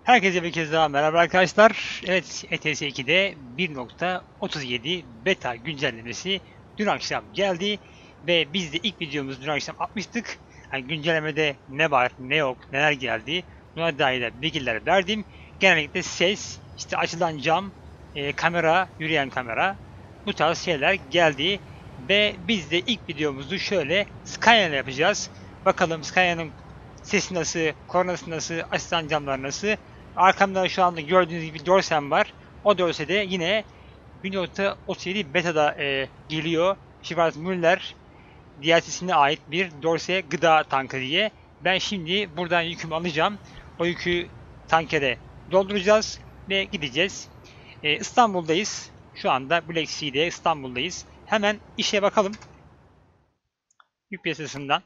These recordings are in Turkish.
Herkese bir kez daha merhaba arkadaşlar. Evet, ETS 2'de 1.37 beta güncellemesi dün akşam geldi ve biz de ilk videomuzu dün akşam atmıştık. Yani güncellemede ne var, ne yok, neler geldi, buna dair de bilgiler verdim. Genellikle ses, işte açılan cam, kamera, yürüyen kamera, bu tarz şeyler geldi ve biz de ilk videomuzu şöyle Scania ile yapacağız. Bakalım Scania'nın sesi nasıl, kornası nasıl, açılan camlar nasıl. Arkamda şu anda gördüğünüz gibi Dorsem var. O Dorse de yine 1.37 beta'da geliyor. Schwarz Müller DLC'sine ait bir Dorse gıda tankı diye. Ben şimdi buradan yükümü alacağım. O yükü tankere dolduracağız ve gideceğiz. İstanbul'dayız. Şu anda Black Sea'de İstanbul'dayız. Hemen işe bakalım. Yük piyasasından.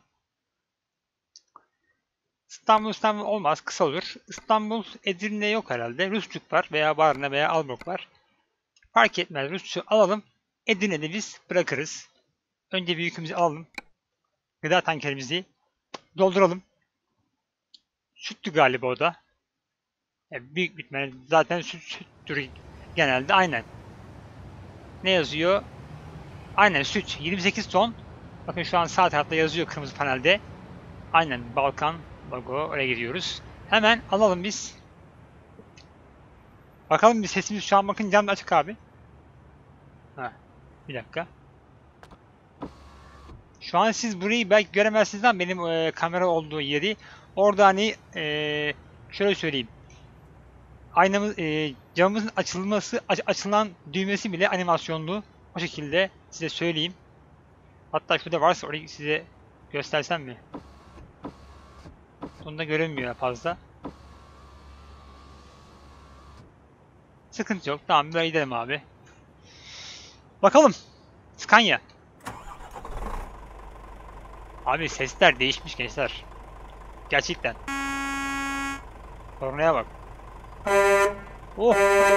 İstanbul olmaz, kısa olur. İstanbul Edirne yok herhalde. Rusçuk var veya Varna veya Alborg var. Fark etmez. Rusçu alalım. Edirne'de biz bırakırız. Önce bir yükümüzü alalım. Gıda tankerimizi dolduralım. Süttü galiba o da. Büyük bitmeli. Zaten süttür genelde. Aynen. Ne yazıyor? Aynen süt. 28 ton. Bakın şu an sağ tarafta yazıyor kırmızı panelde. Aynen Balkan logo. Oraya gidiyoruz. Hemen alalım biz. Bakalım bir sesimiz şu an bakın cam açık abi. Ha, bir dakika. Şu an siz burayı belki göremezsiniz ama benim kamera olduğu yeri. Orada hani şöyle söyleyeyim. Aynamız, camımızın açılması, açılan düğmesi bile animasyonlu. O şekilde size söyleyeyim. Hatta şurada varsa orayı size göstersem mi? Onu da görünmüyor fazla. Sıkıntı yok. Tamam böyle gidelim abi. Bakalım. Scania. Abi sesler değişmiş gençler. Gerçekten. Kornaya bak. Oh.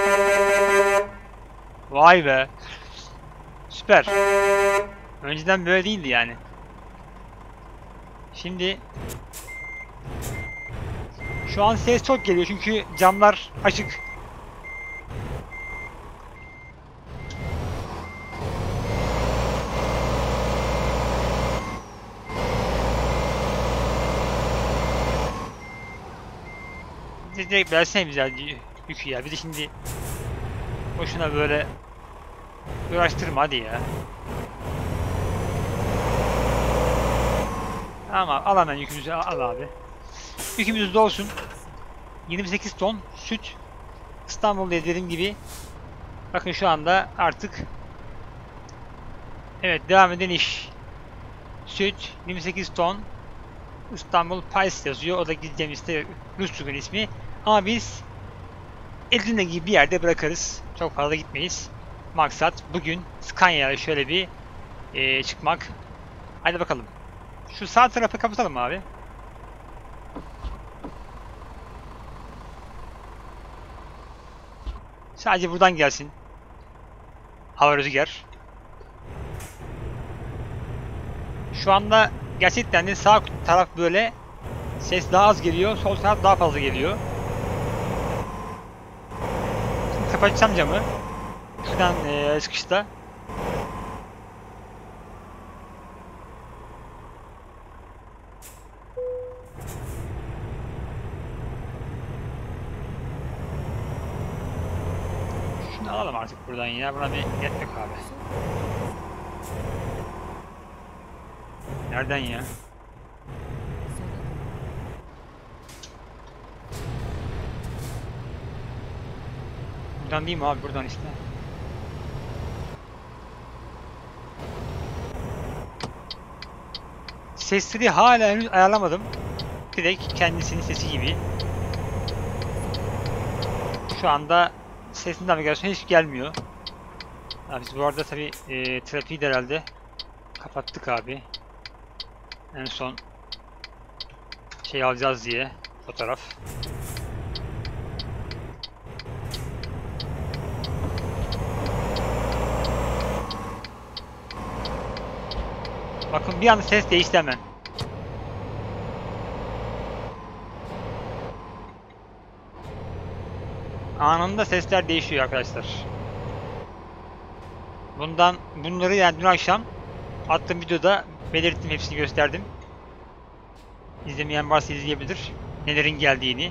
Vay be. Süper. Önceden böyle değildi yani. Şimdi şu an ses çok geliyor çünkü camlar açık. Direkt versene bize yükü ya. Bir de şimdi boşuna böyle uğraştırma hadi ya. Ama al hemen yükümüzü al abi. Yükümüz de olsun. 28 ton süt. İstanbul'da dediğim gibi. Bakın şu anda artık evet devam eden iş. Süt 28 ton. İstanbul Pais yazıyor. O da gideceğimiz de Rusçuk'un ismi. Ama biz Edirne gibi bir yerde bırakırız. Çok fazla gitmeyiz. Maksat bugün Scania'ya şöyle bir çıkmak. Hadi bakalım. Şu sağ tarafı kapatalım abi. Sadece buradan gelsin. Hava rüzgar. Şu anda gerçekten de sağ taraf böyle ses daha az geliyor. Sol taraf daha fazla geliyor. Şimdi kapatacağım camı. Şuradan çıkışta. Şunu alalım artık buradan ya. Buna bir niyet yok abi. Nereden ya? Buradan değil mi abi? Buradan işte. Sesleri hala henüz ayarlamadım. Direkt kendisinin sesi gibi. Şu anda sesin navigasyonu hiç gelmiyor. Ya biz bu arada tabi trafiği de herhalde kapattık abi. En son şey alacağız diye fotoğraf. Bakın bir anda ses değişti hemen. Anında sesler değişiyor arkadaşlar. Bunları yani dün akşam attığım videoda belirttim, hepsini gösterdim. İzlemeyen varsa izleyebilir. Nelerin geldiğini.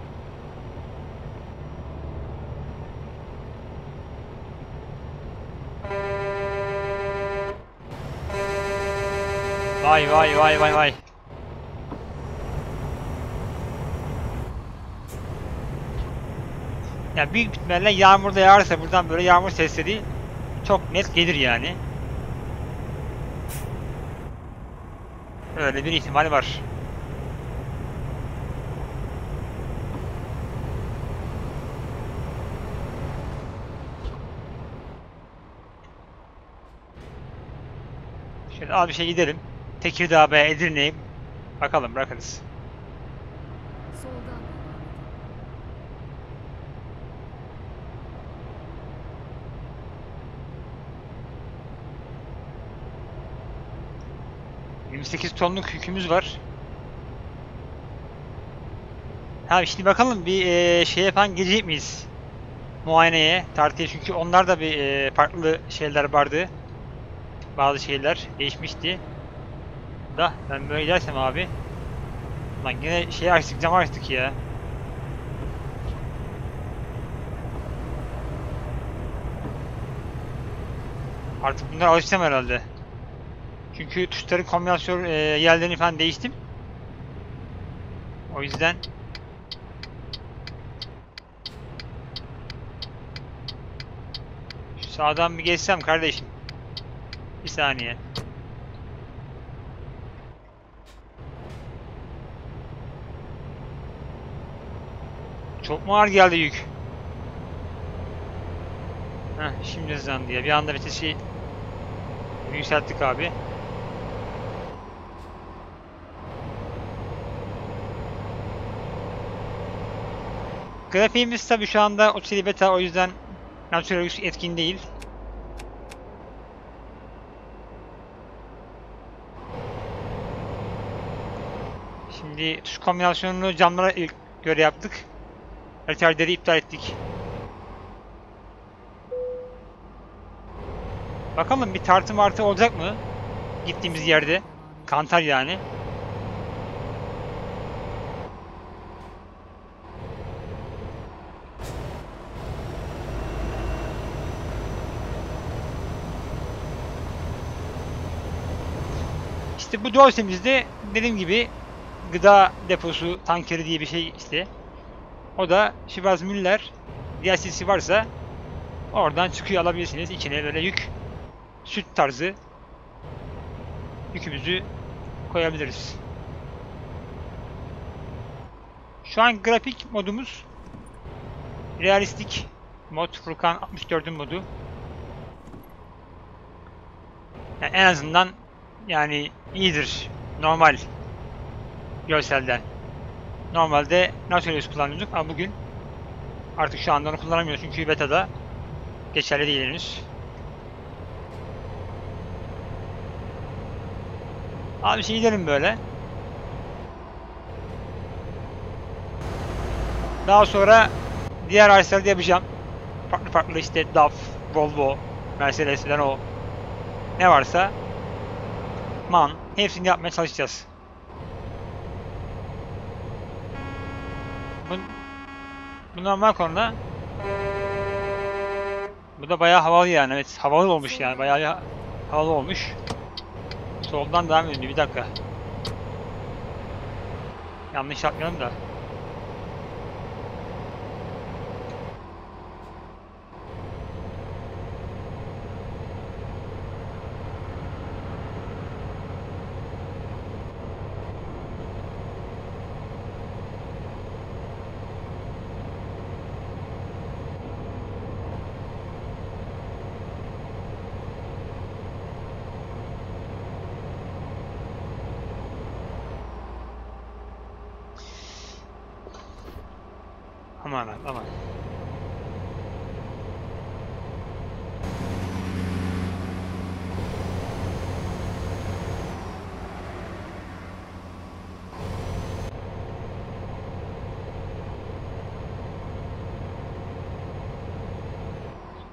Vay vay vay vay vay. Ya büyük ihtimalle yağmur da yağarsa buradan böyle yağmur sesleri çok net gelir yani. Öyle bir ihtimal var. Şöyle al bir şey gidelim. Tekirdağ veya Edirne'ye bakalım, bırakırız. Soldan. 28 tonluk yükümüz var. Ha şimdi bakalım bir şey yapan gelecek miyiz? Muayeneye, tartıya, çünkü onlar da bir farklı şeyler vardı. Bazı şeyler değişmişti. Da ben böyle gidersem abi. Lan yine şey açtık, cam açtık ya. Artık bunlara alışacağım herhalde. Çünkü tuşların kombinasyon yerlerini falan değiştim. O yüzden şu sağdan bir geçsem kardeşim. Bir saniye. Çok mu ağır geldi yük? Heh, şimdi hızlandı ya. Bir anda vitesi yükselttik abi. Grafiğimiz tabi şu anda 37 beta, o yüzden Naturalux etkin değil. Şimdi tuş kombinasyonunu camlara ilk göre yaptık. Retarder'i iptal ettik. Bakalım bir tartı martı olacak mı? Gittiğimiz yerde. Kantar yani. İşte bu dorsemizde dediğim gibi gıda deposu tankeri diye bir şey işte. O da Schwarz Müller DLC'si varsa oradan çıkıyor, alabilirsiniz. İçine böyle yük, süt tarzı yükümüzü koyabiliriz. Şu an grafik modumuz realistik mod, Furkan 64'ün modu. Yani en azından yani iyidir normal görselden. Normalde Nautilus kullanıyorduk ama bugün artık şu anda onu kullanamıyoruz çünkü beta'da geçerli değil henüz. Abi şey gidelim böyle. Daha sonra diğer araçları da yapacağım. Farklı farklı işte DAF, Volvo, Mercedes, Renault ne varsa MAN hepsini yapmaya çalışacağız. Bu normal konuda. Bu da bayağı havalı yani, evet havalı olmuş yani, bayağı havalı olmuş. Soldan devam ediyor, bir dakika. Yanlış yapmayalım da. Aman abi, aman.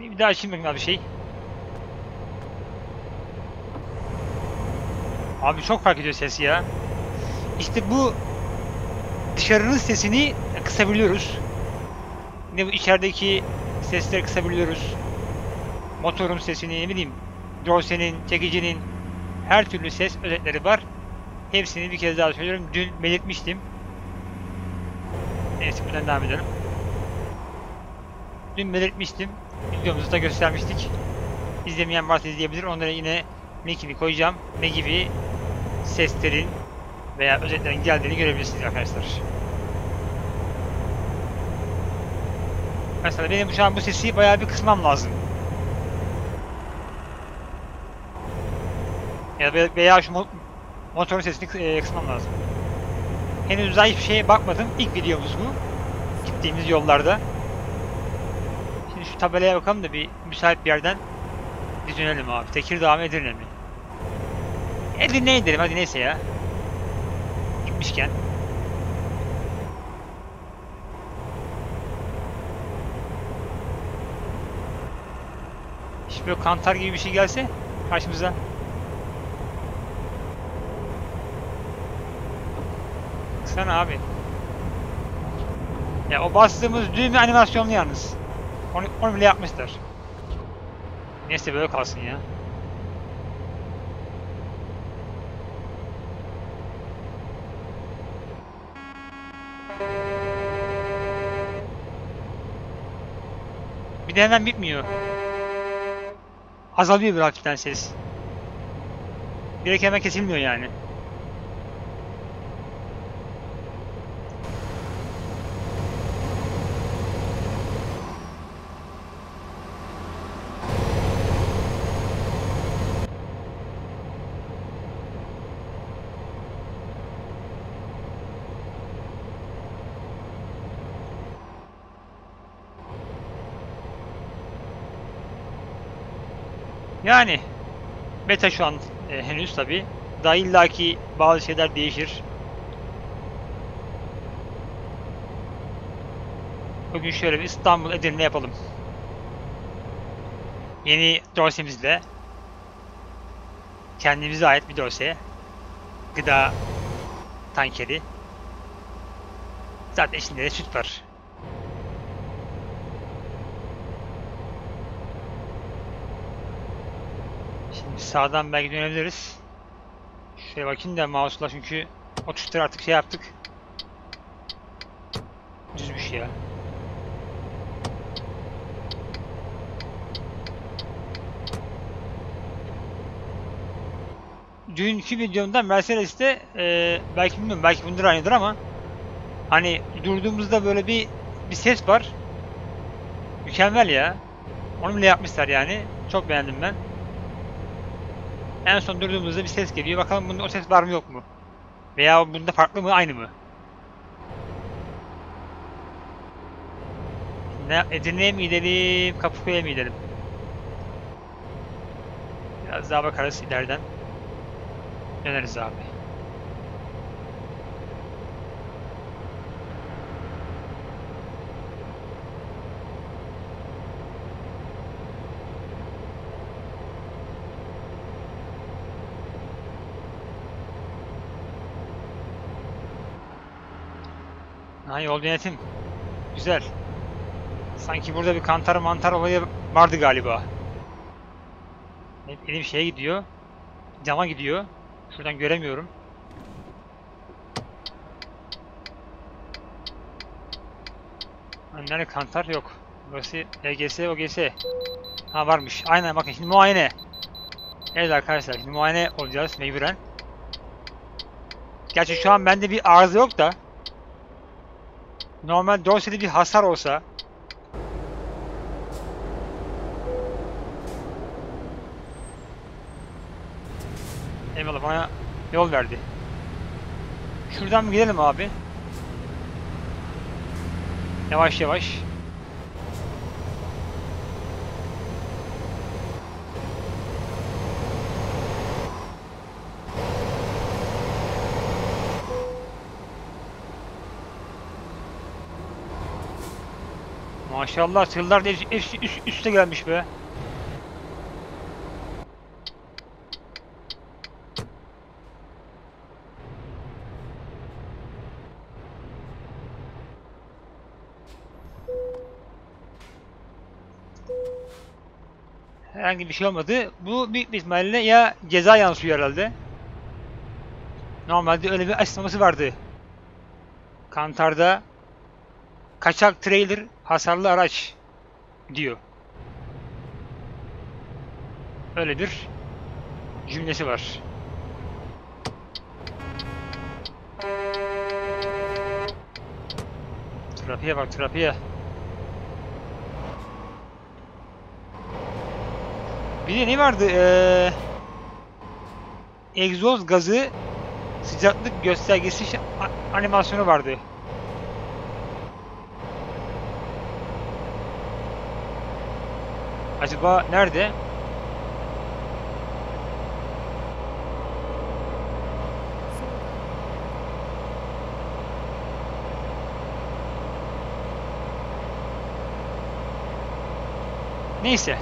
Bir daha açayım bakayım abi şey. Abi çok fark ediyor ses ya. İşte bu dışarının sesini kısabiliyoruz. Ne bu içerideki sesleri kısabiliyoruz. Motorun sesini, ne bileyim, dorsenin, çekicinin her türlü ses özellikleri var. Hepsini bir kez daha söylüyorum. Dün belirtmiştim. Neyse buradan devam edelim. Dün belirtmiştim. Videomuzda göstermiştik. İzlemeyen varsa izleyebilir. Onlara yine linkini koyacağım. Ne gibi seslerin veya özetlerin geldiğini görebilirsiniz arkadaşlar. Mesela benim şu an bu sesi bayağı bir kısmam lazım. Ya veya şu motorun sesini kısmam lazım. Henüz daha hiçbir şeye bakmadım. İlk videomuz bu. Gittiğimiz yollarda. Şimdi şu tabelaya bakalım da bir müsait bir yerden bir dönelim abi. Tekirdağ mı Edirne mi? Edirne'ye gidelim hadi neyse ya. Gitmişken. İşte böyle kantar gibi bir şey gelse karşımıza. Baksana abi. Ya o bastığımız düğme animasyonlu yalnız. Onu bile yapmışlar. Neyse böyle kalsın ya. Bir de hemen bitmiyor. Azalıyor bir hafiften ses. Direkt hemen kesilmiyor yani. Yani beta şu an henüz tabi. Daha illaki bazı şeyler değişir. Bugün şöyle bir İstanbul Edirne yapalım. Yeni dorsemizle kendimize ait bir dorse. Gıda tankeri. Zaten içinde de süt var. Şimdi sağdan belki dönebiliriz. Şöyle bakayım da mouse'la çünkü o tuşları artık şey yaptık. Düzmüş ya. Dünkü videomda Mercedes'te belki bilmiyorum belki bunlar aynıdır ama hani durduğumuzda böyle bir ses var. Mükemmel ya. Onu bile yapmışlar yani. Çok beğendim ben. En son durduğumuzda bir ses geliyor. Bakalım bunda o ses var mı yok mu? Veya bunda farklı mı aynı mı? Edirne'ye mi gidelim? Kapıkuyu'ya mı gidelim? Biraz daha bakarız ileriden. Döneriz abi. Ha, yol yönetim. Güzel. Sanki burada bir kantar mantar olayı vardı galiba. Elim şeye gidiyor. Cama gidiyor. Şuradan göremiyorum. Nerede kantar yok. Burası EGS, OGS. Ha varmış. Aynen bakın şimdi muayene. Evet arkadaşlar şimdi muayene olacağız mecburen. Gerçi şu an bende bir arıza yok da. Normal dorsede bir hasar olsa. Eyvallah bana yol verdi. Şuradan mı gidelim abi? Yavaş yavaş. Maşallah tırlar da hepsi üste gelmiş be. Herhangi bir şey olmadı. Bu büyük bir ihtimalle ya ceza yansıyor herhalde. Normalde öyle bir açıklaması vardı. Kantar'da kaçak trailer hasarlı araç diyor. Öyle bir cümlesi var. Trafiğe bak, trafiğe. Bir de ne vardı? Egzoz gazı sıcaklık göstergesi animasyonu vardı. Acaba nerede? Neyse.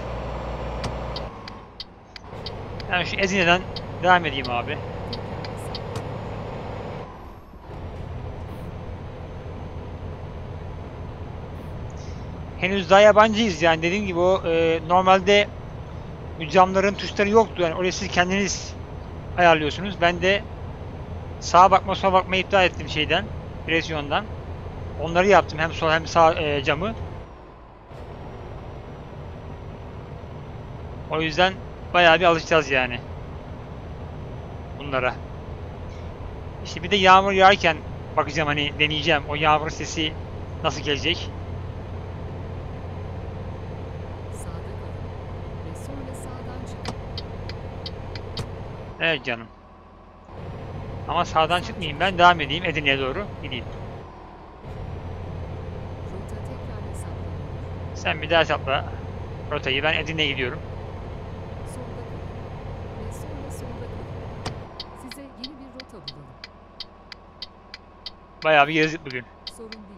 Yani şu Ezine'den devam edeyim abi. Henüz daha yabancıyız yani dediğim gibi o normalde bu camların tuşları yoktu yani orayı siz kendiniz ayarlıyorsunuz. Ben de sağa bakma sola bakma iptal ettim şeyden, direksiyondan. Onları yaptım hem sol hem sağ camı. O yüzden bayağı bir alışacağız yani bunlara. İşte bir de yağmur yağarken bakacağım hani deneyeceğim o yağmur sesi nasıl gelecek. Evet canım. Ama sağdan çıkmayayım ben devam edeyim Edirne'ye doğru gideyim. Sen bir daha hesapla rotayı ben Edirne'ye gidiyorum. Size yeni bir rota bulalım. Bayağı bir gezdik bugün. Sorun değil.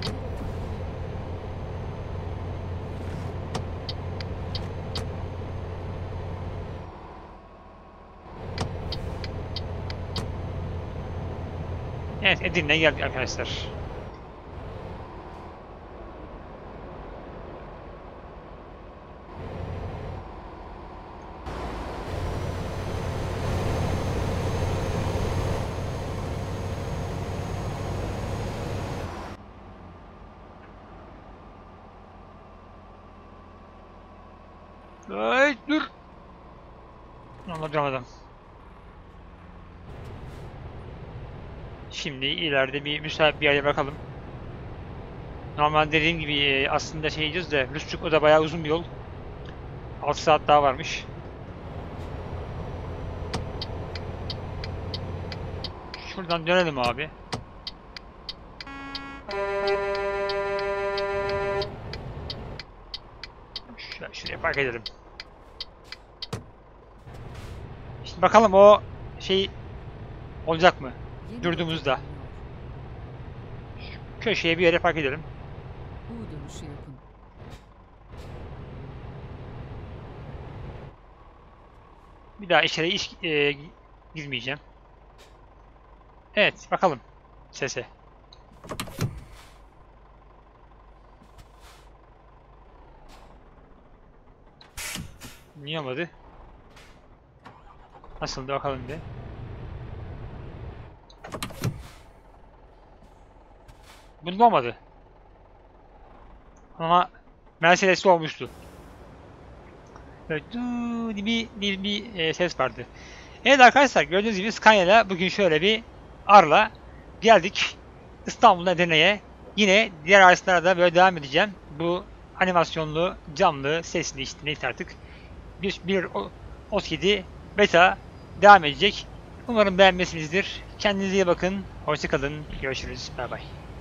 Evet Edirne'ye geldik arkadaşlar. Ay dur. Ama duramadım. Şimdi ileride bir müsait bir yere bakalım. Normal dediğim gibi aslında şey diyeceğiz de Rüstçük o da bayağı uzun bir yol. 6 saat daha varmış. Şuradan dönelim abi. Şuraya park edelim. Şimdi bakalım o şey olacak mı? Durduğumuzda. Köşeye bir yere park edelim. Bu dönüşü yapın. Bir daha içeri girmeyeceğim. Evet bakalım sese. Niye olmadı? Nasıldı bakalım bir. Bunda olmadı. Ama Mercedes'te olmuştu. Böyle bir ses vardı. Evet arkadaşlar gördüğünüz gibi Scania'yla bugün şöyle bir arla geldik. İstanbul'dan Edirne'ye. Yine diğer araçlara da böyle devam edeceğim. Bu animasyonlu, camlı, sesli işte neyse artık. Bir OS7 beta devam edecek. Umarım beğenmişsinizdir. Kendinize iyi bakın. Hoşça kalın. Görüşürüz. Bay bay.